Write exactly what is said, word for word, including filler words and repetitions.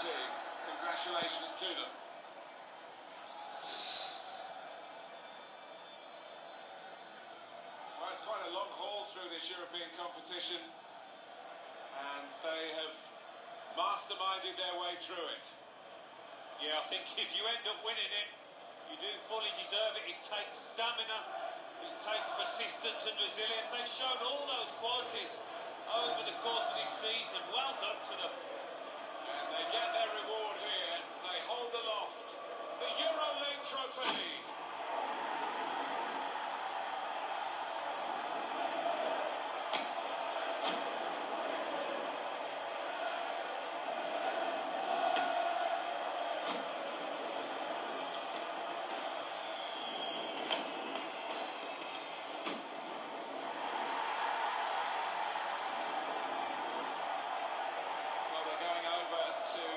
team. Congratulations to them. Well, it's quite a long haul through this European competition, and they have masterminded their way through it. Yeah, I think if you end up winning it, you do fully deserve it. It takes stamina, it takes persistence and resilience. They've shown all those qualities over the course of this season. Well done to them. And they get their reward here. They hold aloft the EuroLeague trophy.